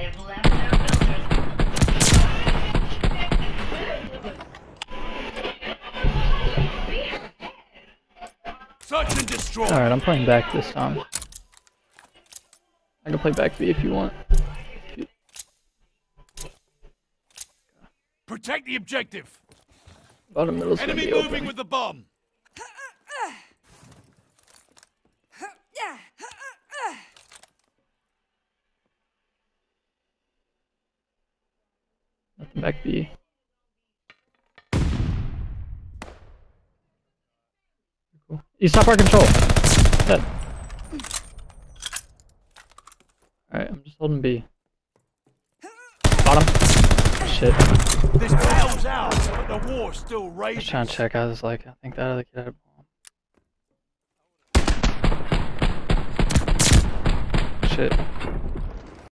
Search and destroy. Alright, I'm playing back this time. I can play back B if you want. Protect the objective. Bottom middle's gonna Enemy be moving open. with the bomb. Nothing back B. Cool. He's top our control. Dead. Alright, I'm just holding B. Bottom. Shit. This battle's out, but the war's still I was raging. trying to check. I was like, I think that other kid had a bomb. Shit.